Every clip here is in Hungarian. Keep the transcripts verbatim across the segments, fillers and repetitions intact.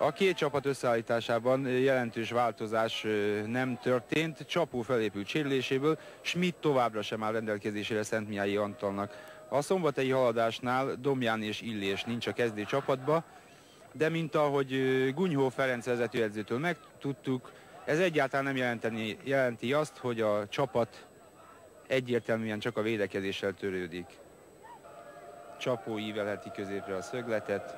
A két csapat összeállításában jelentős változás nem történt. Csapó felépült sérüléséből, Schmidt továbbra sem áll rendelkezésére Szentmihalyi Antalnak. A szombathelyi Haladásnál Domján és Illés nincs a kezdő csapatba, de mint ahogy Gunyhó Ferenc vezetőedzőtől megtudtuk, ez egyáltalán nem jelenteni, jelenti azt, hogy a csapat egyértelműen csak a védekezéssel törődik. Csapó ívelheti középre a szögletet.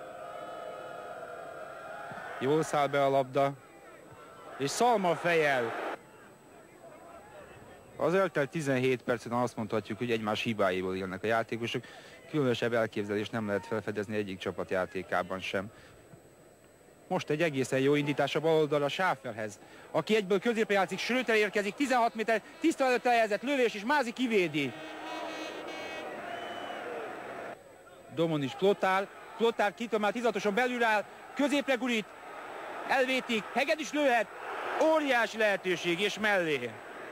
Jól száll be a labda, és Szalma fejjel. Az eltelt tizenhét percen azt mondhatjuk, hogy egymás hibáiból élnek a játékosok. Különösebb elképzelést nem lehet felfedezni egyik csapat játékában sem. Most egy egészen jó indítás a bal oldalra Sáferhez, aki egyből középre játszik, Schröter érkezik, tizenhat méter, tiszta előtt elhelyezett lövés, és Mázi kivédi. Domonics Plotár, Plotár kitomál, tizatosan belül áll, középre gurít, elvétik, Heged is lőhet, óriási lehetőség, és mellé.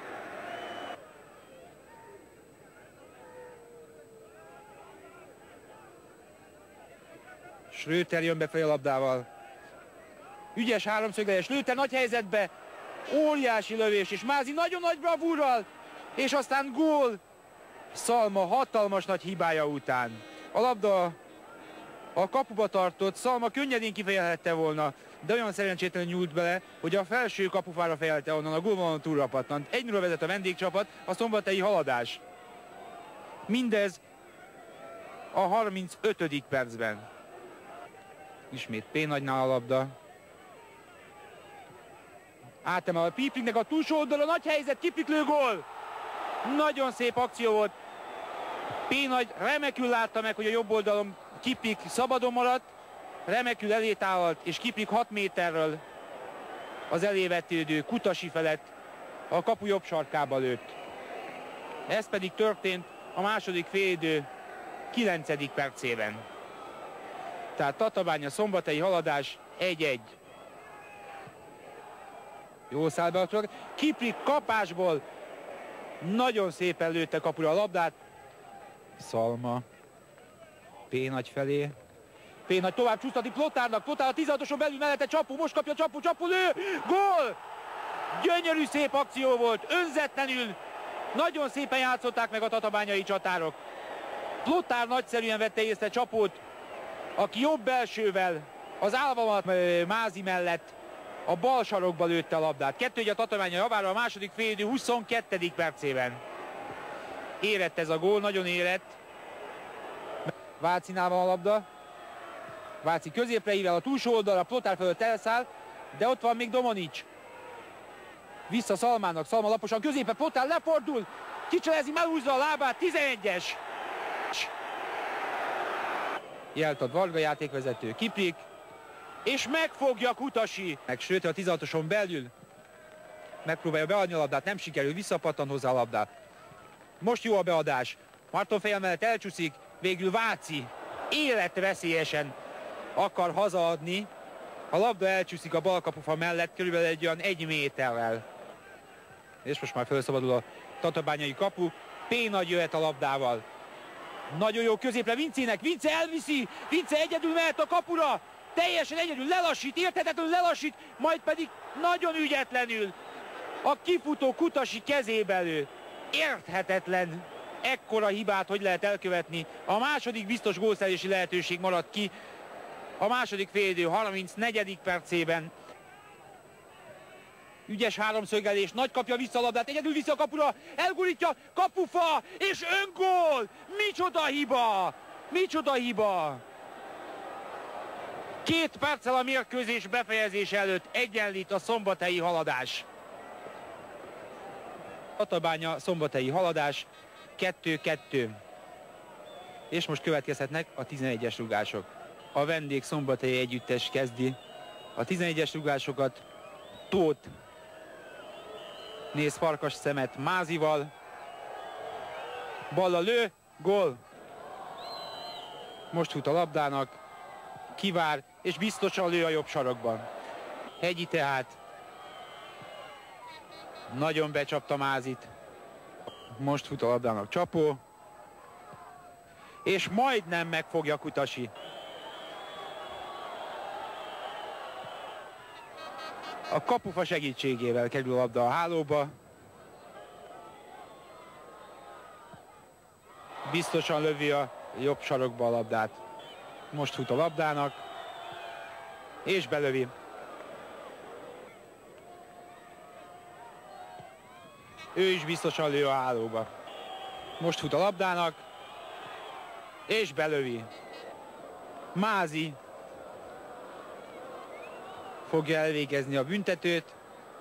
Schröter jön befelé a labdával. Ügyes háromszöglejes, Lőter nagy helyzetbe, óriási lövés, és Mázi nagyon nagy bravúrral, és aztán gól Szalma hatalmas nagy hibája után. A labda a kapuba tartott, Szalma könnyedén kifejelhette volna, de olyan szerencsétlenül nyúlt bele, hogy a felső kapufára fejelte onnan, a gólvonalon túlrapattant. egy nulla vezet a vendégcsapat, a szombathelyi Haladás. Mindez a harmincötödik percben. Ismét P. Nagynál a labda. Átemel a Pipliknek a túlsó oldalon, nagy helyzet, Kiplik lő, gól! Nagyon szép akció volt. P. Nagy remekül látta meg, hogy a jobb oldalon Kiplik szabadon maradt, remekül elétállalt, és Kiplik hat méterről az elévetődő Kutasi felett a kapu jobb sarkába lőtt. Ez pedig történt a második félidő kilencedik percében. Tehát Tatabánya Szombathelyi Haladás egy egy. Jó száll be a trög. Kiplik kapásból nagyon szépen lőtte kapura a labdát. Szalma. P. Nagy felé. P. Nagy tovább csúsztati Plotárnak. Plotár a tizenhatoson belül mellette Csapó. Most kapja Csapó. Csapó lő. Gól! Gyönyörű szép akció volt. Önzetlenül. Nagyon szépen játszották meg a tatabányai csatárok. Plotár nagyszerűen vette észre Csapót, aki jobb belsővel az álvamat Mázi mellett a bal sarokba lőtte a labdát. Kettő egy a Tatabánya javára a második félidő huszonkettedik percében. Érett ez a gól, nagyon érett. Vácinál van a labda. Váci középre ível a túlsó oldalra, Plotár fölött elszáll, de ott van még Domonics. Vissza Szalmának, Szalma laposan középre, Plotár lefordul, kicselezi, melhúzza a lábát, tizenegyes. Jelt ad Varga játékvezető, Kiplik, és megfogja Kutasi. Meg Schröter a tizenhatoson belül megpróbálja beadni a labdát, nem sikerül, visszapattan hozzá a labdát. Most jó a beadás, Marton fejjel mellett elcsúszik, végül Váci életveszélyesen akar hazaadni. A labda elcsúszik a bal kapufa mellett, körülbelül egy olyan egy méterrel. És most már felszabadul a tatabányai kapu, P. Nagy jöhet a labdával. Nagyon jó középre Vincének, Vince elviszi, Vince egyedül mehet a kapura, teljesen egyedül lelassít, érthetetlenül lelassít, majd pedig nagyon ügyetlenül a kifutó Kutasi kezébe lő. Érthetetlen, ekkora hibát hogy lehet elkövetni. A második biztos gólszerzési lehetőség maradt ki a második félidő harmincnegyedik percében. Ügyes háromszögelés, Nagy kapja vissza a labdát, egyedül vissza a kapura, elgurítja, kapufa, és öngól! Micsoda hiba! Micsoda hiba! Két perccel a mérkőzés befejezése előtt egyenlít a szombathelyi Haladás. Tatabánya Szombathelyi Haladás kettő kettő. És most következhetnek a tizenegyes rugások. A vendég szombathelyi együttes kezdi a tizenegyes rugásokat. Tóth néz farkas szemet Mázival. Balla lő, gól. Most fut a labdának, kivár, és biztosan lő a jobb sarokban. Hegyi tehát nagyon becsapta Mázit. Most fut a labdának Csapó, és majdnem megfogja Kutasi. A kapufa segítségével kerül a labda a hálóba. Biztosan lövi a jobb sarokba a labdát. Most fut a labdának, és belövi. Ő is biztosan lő a hálóba. Most fut a labdának, és belövi. Mázi fogja elvégezni a büntetőt.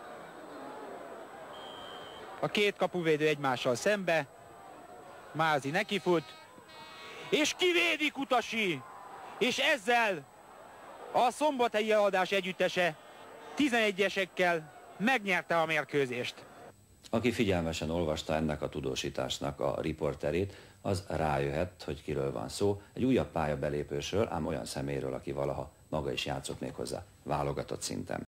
A két kapuvédő egymással szembe. Mázi nekifut, és kivédi Kutasi, és ezzel a szombathelyi Eladás együttese tizenegyesekkel megnyerte a mérkőzést. Aki figyelmesen olvasta ennek a tudósításnak a riporterét, az rájöhet, hogy kiről van szó, egy újabb pályabelépősről, ám olyan személyről, aki valaha maga is játszott még hozzá válogatott szinten.